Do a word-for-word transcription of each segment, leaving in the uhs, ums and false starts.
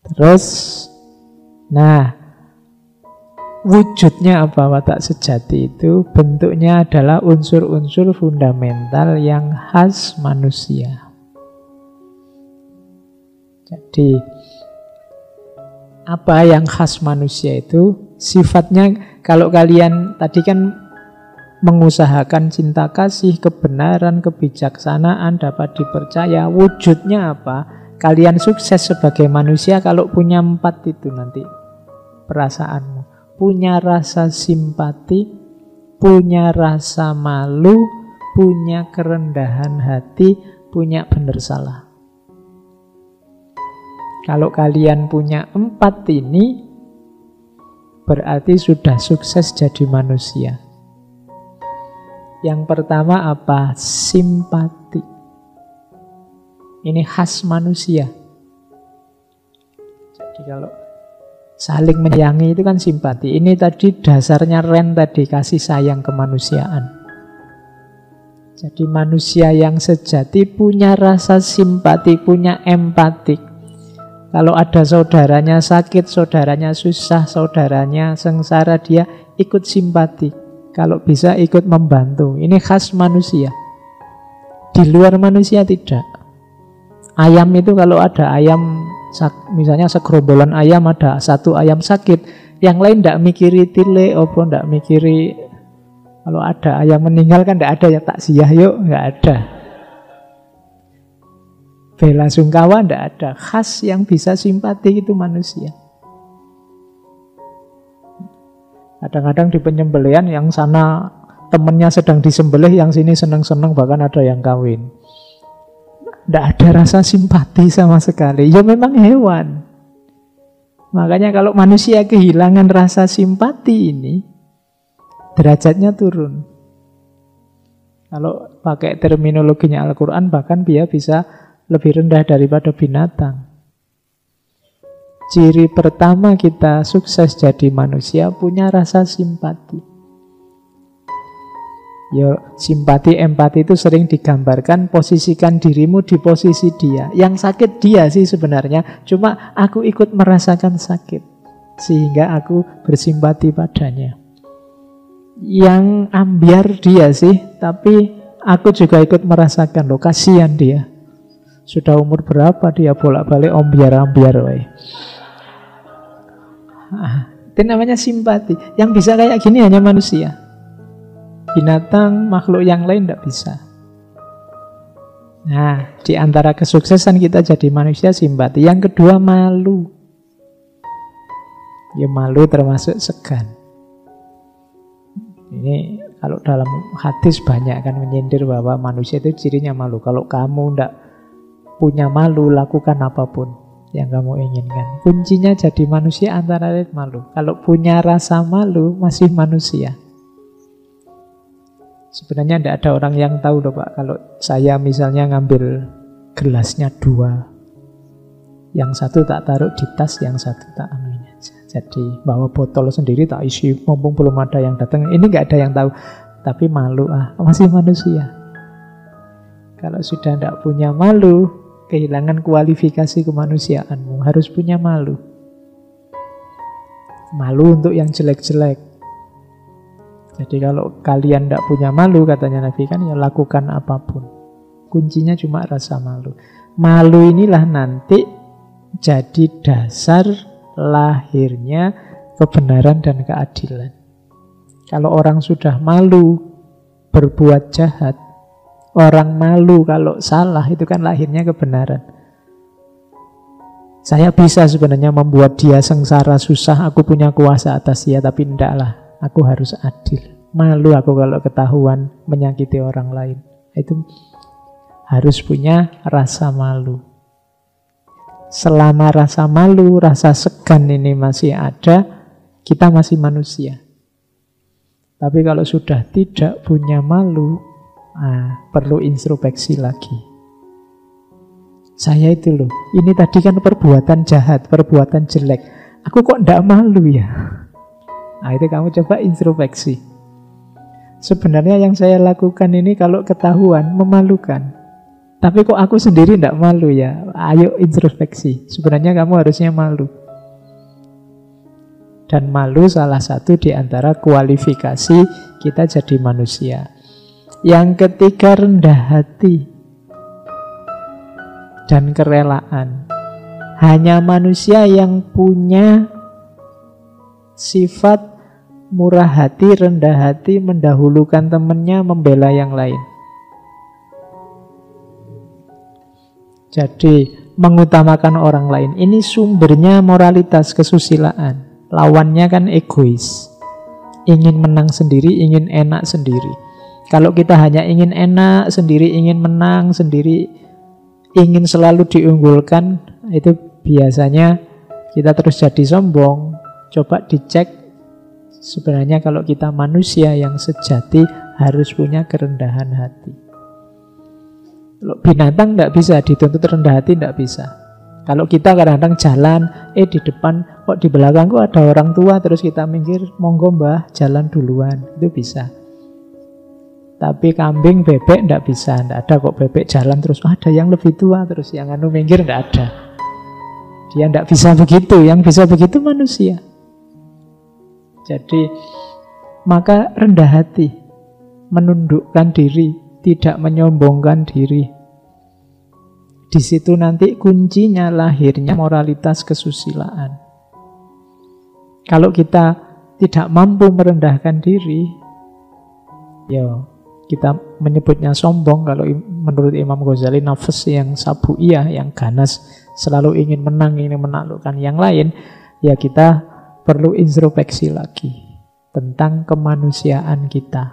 Terus, nah, wujudnya apa watak sejati itu? Bentuknya adalah unsur-unsur fundamental yang khas manusia. Jadi, apa yang khas manusia itu? Sifatnya, kalau kalian tadi kan mengusahakan cinta kasih, kebenaran, kebijaksanaan, dapat dipercaya. Wujudnya apa? Kalian sukses sebagai manusia kalau punya empat itu nanti perasaanmu. Punya rasa simpati, punya rasa malu, punya kerendahan hati, punya benar salah. Kalau kalian punya empat ini, berarti sudah sukses jadi manusia. Yang pertama apa? Simpati. Ini khas manusia. Jadi kalau saling menyayangi itu kan simpati. Ini tadi dasarnya Ren tadi, kasih sayang kemanusiaan. Jadi manusia yang sejati punya rasa simpati, punya empatik. Kalau ada saudaranya sakit, saudaranya susah, saudaranya sengsara, dia ikut simpati. Kalau bisa ikut membantu. Ini khas manusia. Di luar manusia tidak. Ayam itu kalau ada ayam, misalnya segerombolan ayam, ada satu ayam sakit, yang lain tidak mikiri tile, opo tidak mikiri. Kalau ada ayam meninggal kan tidak ada ya taksiyah yuk, nggak ada. Bela sungkawa tidak ada. Khas yang bisa simpati itu manusia. Kadang-kadang di penyembelihan yang sana temennya sedang disembelih, yang sini senang-senang, bahkan ada yang kawin. Tidak ada rasa simpati sama sekali. Ya memang hewan. Makanya kalau manusia kehilangan rasa simpati ini, derajatnya turun. Kalau pakai terminologinya Al-Quran, bahkan dia bisa lebih rendah daripada binatang. Ciri pertama kita sukses jadi manusia, punya rasa simpati. Ya, simpati, empati itu sering digambarkan posisikan dirimu di posisi dia. Yang sakit dia sih sebenarnya, cuma aku ikut merasakan sakit, sehingga aku bersimpati padanya. Yang ambiar dia sih, tapi aku juga ikut merasakan, loh kasihan dia. Sudah umur berapa dia bolak-balik ombiar-ambiar, woy. Ah, itu namanya simpati. Yang bisa kayak gini hanya manusia. Binatang, makhluk yang lain tidak bisa. Nah, di antara kesuksesan kita jadi manusia, simpati. Yang kedua, malu. Ya malu termasuk segan. Ini kalau dalam hadis banyak kan menyindir bahwa manusia itu cirinya malu. Kalau kamu tidak punya malu, lakukan apapun yang kamu inginkan. Kuncinya jadi manusia antara lain malu. Kalau punya rasa malu, masih manusia. Sebenarnya tidak ada orang yang tahu loh Pak, kalau saya misalnya ngambil gelasnya dua, yang satu tak taruh di tas, yang satu tak anuin aja. Jadi bawa botol sendiri tak isi, mumpung belum ada yang datang. Ini nggak ada yang tahu, tapi malu ah, masih manusia. Kalau sudah tidak punya malu, kehilangan kualifikasi kemanusiaanmu. Harus punya malu. Malu untuk yang jelek-jelek. Jadi kalau kalian tidak punya malu, katanya Nabi kan, ya lakukan apapun. Kuncinya cuma rasa malu. Malu inilah nanti jadi dasar lahirnya kebenaran dan keadilan. Kalau orang sudah malu berbuat jahat, orang malu kalau salah, itu kan lahirnya kebenaran. Saya bisa sebenarnya membuat dia sengsara, susah, aku punya kuasa atas dia, tapi ndaklah. Aku harus adil. Malu aku kalau ketahuan menyakiti orang lain. Itu harus punya rasa malu. Selama rasa malu, rasa segan ini masih ada, kita masih manusia. Tapi kalau sudah tidak punya malu, ah, perlu introspeksi lagi. Saya itu loh, ini tadi kan perbuatan jahat, perbuatan jelek. Aku kok ndak malu ya? Nah itu kamu coba introspeksi. Sebenarnya yang saya lakukan ini kalau ketahuan memalukan. Tapi kok aku sendiri tidak malu ya? Ayo introspeksi. Sebenarnya kamu harusnya malu. Dan malu salah satu di antara kualifikasi kita jadi manusia. Yang ketiga, rendah hati dan kerelaan. Hanya manusia yang punya sifat murah hati, rendah hati, mendahulukan temannya, membela yang lain. Jadi mengutamakan orang lain. Ini sumbernya moralitas, kesusilaan. Lawannya kan egois. Ingin menang sendiri, ingin enak sendiri. Kalau kita hanya ingin enak sendiri, ingin menang sendiri, ingin selalu diunggulkan, itu biasanya kita terus jadi sombong. Coba dicek, sebenarnya kalau kita manusia yang sejati harus punya kerendahan hati. Kalau binatang tidak bisa dituntut rendah hati, tidak bisa. Kalau kita kadang-kadang jalan, eh di depan, kok di belakangku ada orang tua, terus kita mikir, monggo mbah, jalan duluan. Itu bisa. Tapi kambing, bebek tidak bisa. Tidak ada kok bebek jalan terus, oh, ada yang lebih tua, terus yang anu minggir, tidak ada. Dia tidak bisa begitu. Yang bisa begitu manusia. Jadi, maka rendah hati, menundukkan diri, tidak menyombongkan diri. Di situ nanti kuncinya lahirnya moralitas kesusilaan. Kalau kita tidak mampu merendahkan diri, ya kita menyebutnya sombong. Kalau menurut Imam Ghazali, nafas yang sabuiyah, yang ganas, selalu ingin menang, ingin menaklukkan yang lain, ya kita perlu introspeksi lagi tentang kemanusiaan kita.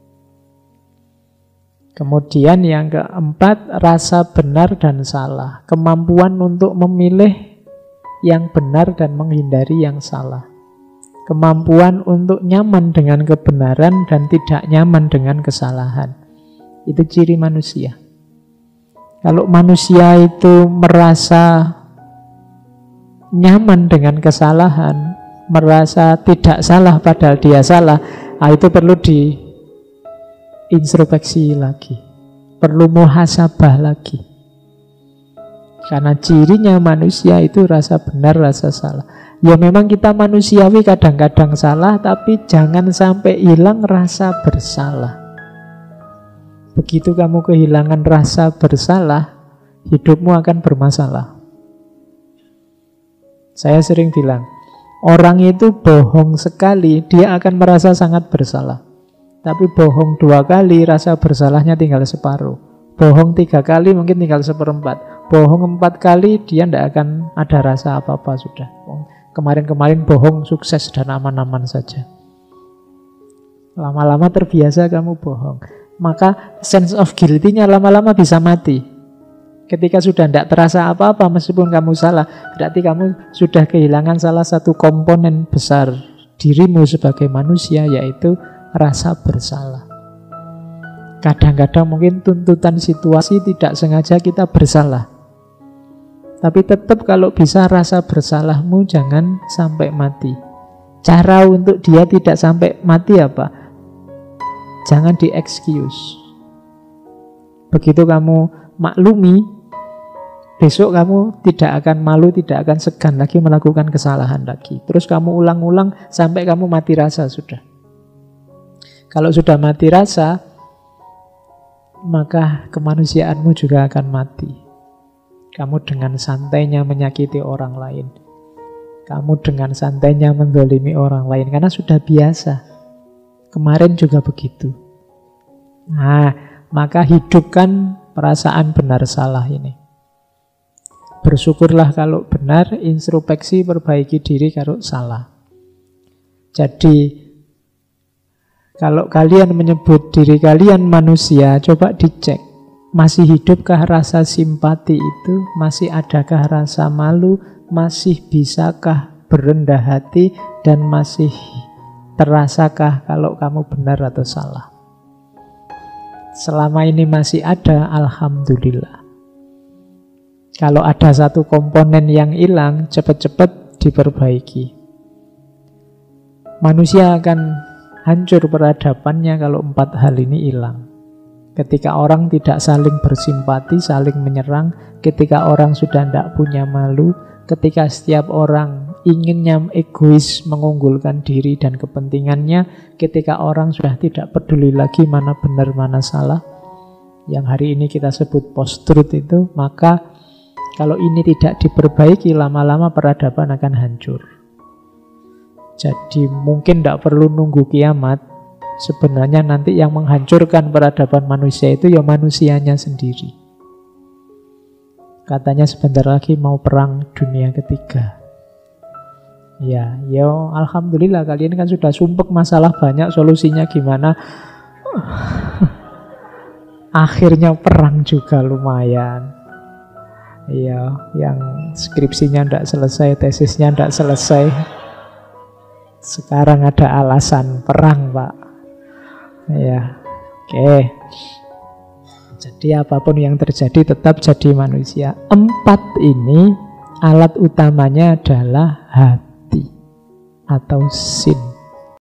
Kemudian yang keempat, rasa benar dan salah. Kemampuan untuk memilih yang benar dan menghindari yang salah. Kemampuan untuk nyaman dengan kebenaran dan tidak nyaman dengan kesalahan. Itu ciri manusia. Kalau manusia itu merasa nyaman dengan kesalahan, merasa tidak salah padahal dia salah, nah itu perlu di introspeksi lagi, perlu muhasabah lagi. Karena cirinya manusia itu rasa benar, rasa salah. Ya memang kita manusiawi kadang-kadang salah, tapi jangan sampai hilang rasa bersalah. Begitu kamu kehilangan rasa bersalah, hidupmu akan bermasalah. Saya sering bilang, orang itu bohong sekali, dia akan merasa sangat bersalah. Tapi bohong dua kali, rasa bersalahnya tinggal separuh. Bohong tiga kali, mungkin tinggal seperempat. Bohong empat kali, dia tidak akan ada rasa apa-apa sudah. Kemarin-kemarin bohong sukses dan aman-aman saja. Lama-lama terbiasa kamu bohong. Maka sense of guilty-nya lama-lama bisa mati. Ketika sudah tidak terasa apa-apa meskipun kamu salah, berarti kamu sudah kehilangan salah satu komponen besar dirimu sebagai manusia, yaitu rasa bersalah. Kadang-kadang mungkin tuntutan situasi tidak sengaja kita bersalah. Tapi tetap kalau bisa rasa bersalahmu jangan sampai mati. Cara untuk dia tidak sampai mati apa? Jangan di-excuse. Begitu kamu maklumi, besok kamu tidak akan malu, tidak akan segan lagi melakukan kesalahan lagi. Terus kamu ulang-ulang sampai kamu mati rasa sudah. Kalau sudah mati rasa, maka kemanusiaanmu juga akan mati. Kamu dengan santainya menyakiti orang lain. Kamu dengan santainya menzalimi orang lain. Karena sudah biasa. Kemarin juga begitu. Nah, maka hidupkan perasaan benar salah ini. Bersyukurlah kalau benar, introspeksi, perbaiki diri kalau salah. Jadi, kalau kalian menyebut diri kalian manusia, coba dicek. Masih hidupkah rasa simpati itu? Masih adakah rasa malu? Masih bisakah berendah hati? Dan masih terasakah kalau kamu benar atau salah? Selama ini masih ada, alhamdulillah. Kalau ada satu komponen yang hilang, cepat-cepat diperbaiki. Manusia akan hancur peradabannya kalau empat hal ini hilang. Ketika orang tidak saling bersimpati, saling menyerang, ketika orang sudah tidak punya malu, ketika setiap orang inginnya egois mengunggulkan diri dan kepentingannya, ketika orang sudah tidak peduli lagi mana benar mana salah, yang hari ini kita sebut post-truth itu, maka kalau ini tidak diperbaiki, lama-lama peradaban akan hancur. Jadi mungkin tidak perlu nunggu kiamat. Sebenarnya nanti yang menghancurkan peradaban manusia itu ya manusianya sendiri. Katanya sebentar lagi mau perang dunia ketiga. Ya, ya alhamdulillah kalian kan sudah sumpek masalah banyak, solusinya gimana? Akhirnya perang juga lumayan. Iya, yang skripsinya tidak selesai, tesisnya tidak selesai. Sekarang ada alasan perang, Pak. Ya, oke. Jadi apapun yang terjadi tetap jadi manusia. Empat ini alat utamanya adalah hati atau sin.